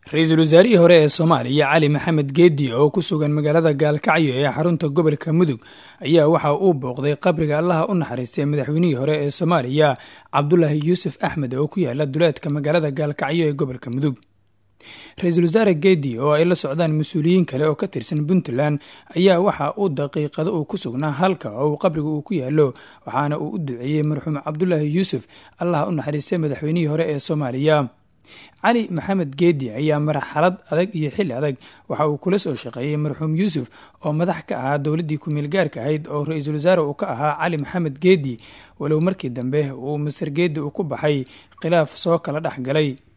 ra-iisul wasaarihii hore ee Soomaaliya Cali Maxamed Geedi oo ku sugan magaalada Gaalkacyo ee xarunta gobolka Mudug ayaa waxa uu booqday qabriga Allaha u naxariistay madaxweynihii hore ee Soomaaliya Cabdullaahi Yuusuf Axmed oo ku yaala duleedka magaalada Gaalkacyo ee gobolka Mudug. ra-iisul wasaare Geedi oo ay la socdaan mas'uuliyiin kale oo ka tirsan Puntland ayaa waxa uu daqiiqado uu ku sugnaa halka oo qabriga uu ku yaalo, waxaana uu u duceeyay marxuum Cabdullaahi Yuusuf Allaha u naxariistay madaxweynihii hore ee Soomaaliya. Cali Maxamed Geedi ayaa marxalad adag iyo xilli adag waxa uu kula soo shaqeeyay marxuum Yuusuf oo madax ka ahaa dowladdii ku-meel gaarka ahayd oo ra-iisul wasaare uu ka ahaa Cali Maxamed Geedi, walow markii dambe uu Masar Geedi uu ku baxay khilaaf soo kala dhex galay.